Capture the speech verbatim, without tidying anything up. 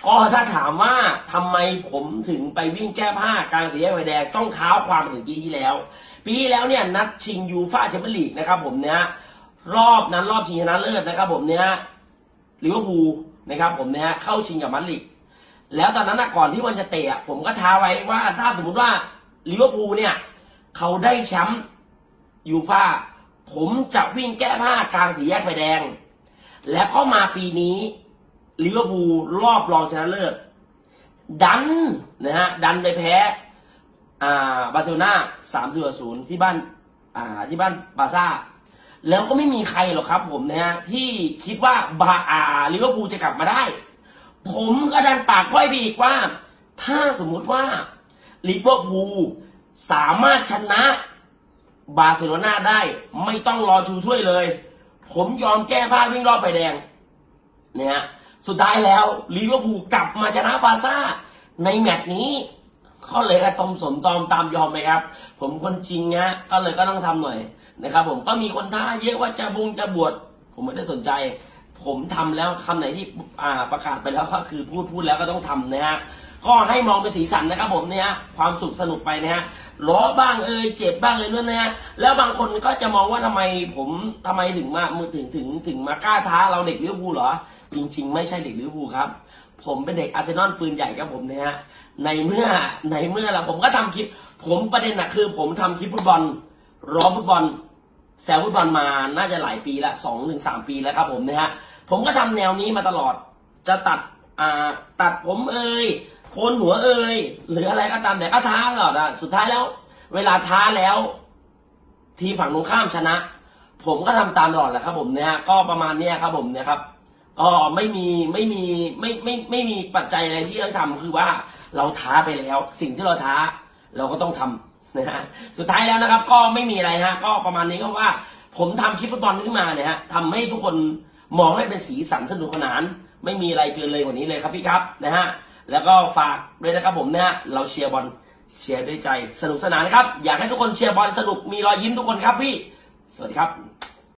ก็ถ้าถามว่าทำไมผมถึงไปวิ่งแก้ผ้ากลางสี่แยกไฟแดงต้องเท้าความถึงปีที่แล้วปีที่แล้วเนี่ยนัดชิงยูฟ่าแชมเปี้ยนลีกนะครับผมเนี้ยรอบนั้นรอบชิงชนะเลิศนะครับผมเนี้ยลิเวอร์พูลนะครับผมเนี้ยเข้าชิงกับมาดริดแล้วตอนนั้นก่อนที่วันจะเตะผมก็ท้าไว้ว่าถ้าสมมติว่าลิเวอร์พูลเนี่ยเขาได้แชมป์ยูฟ่าผมจะวิ่งแก้ผ้ากลางสี่แยกไฟแดงแล้วก็มาปีนี้ลิเวอร์พูลรอบรองชนะเลิศดันนะฮะดันไปแพ้อ่าบาร์เซโลนาสามต่อศูนย์ที่บ้านอ่าที่บ้านบาร์ซ่าแล้วก็ไม่มีใครหรอกครับผมนะฮะที่คิดว่าบาอาลิเวอร์พูลจะกลับมาได้ผมก็ดันปากก้อยไปอีกว่าถ้าสมมุติว่าลิเวอร์พูลสามารถชนะบาร์เซโลนาได้ไม่ต้องรอชูถ้วยเลยผมยอมแก้ผ้าวิ่งรอบไฟแดงเนี่ยสุดท้ายแล้วลิเวอร์พูลกลับมาชนะบาร์ซ่าในแมตช์นี้ก็เลยกระตอมสมตอมตามยอมไปครับผมคนจริงฮะก็เลยก็ต้องทำหน่อยนะครับผมก็มีคนท้าเยอะว่าจะบุงจะบวชผมไม่ได้สนใจผมทำแล้วคำไหนที่อ่าประกาศไปแล้วก็คือพูดพูดแล้วก็ต้องทำนะฮะก็ให้มองเป็นสีสันนะครับผมเนี่ยความสุขสนุกไปนะฮะล้อบ้างเอ่ยเจ็บบ้างเลยด้วยนะฮะแล้วบางคนก็จะมองว่าทำไมผมทำไมถึงมาถึงถึงถึงมากล้าท้าเราเด็กลิเวอร์พูลเหรอจริงๆไม่ใช่เด็กลิเวอร์พูลครับผมเป็นเด็กอาร์เซนอลปืนใหญ่ครับผมนะฮะในเมื่อในเมื่อเราผมก็ทำคลิปผมประเด็นน่ะคือผมทำคลิปฟุตบอลร้องฟุตบอลแซวฟุตบอลมาน่าจะหลายปีละสองถึงสามปีแล้วครับผมนะฮะผมก็ทำแนวนี้มาตลอดจะตัดอ่าตัดผมเอ่ยโคนหัวเอ่ยหรืออะไรก็ตามแต่ก็ท้าตลอดอ่ะสุดท้ายแล้วเวลาท้าแล้วทีฝั่งตรงข้ามชนะผมก็ทำตามตลอดแหละครับผมเนี่ยก็ประมาณเนี้ยครับผมเนี่ยครับก็ไม่มีไม่มีไม่ไม่ไม่มีปัจจัยอะไรที่ต้องทำคือว่าเราท้าไปแล้วสิ่งที่เราท้าเราก็ต้องทำนะฮะสุดท้ายแล้วนะครับก็ไม่มีอะไรฮะก็ประมาณนี้ก็ว่าผมทำคลิปฟุตบอลขึ้นมาเนี่ยฮะทำให้ทุกคนมองให้เป็นสีสันสนุกสนานไม่มีอะไรเกินเลยกว่านี้เลยครับพี่ครับนะฮะแล้วก็ฝากด้วยนะครับผมนะฮะเราเชียร์บอลเชียร์ด้วยใจสนุกสนานนะครับอยากให้ทุกคนเชียร์บอลสนุกมีรอยยิ้มทุกคนครับพี่สวัสดีครับ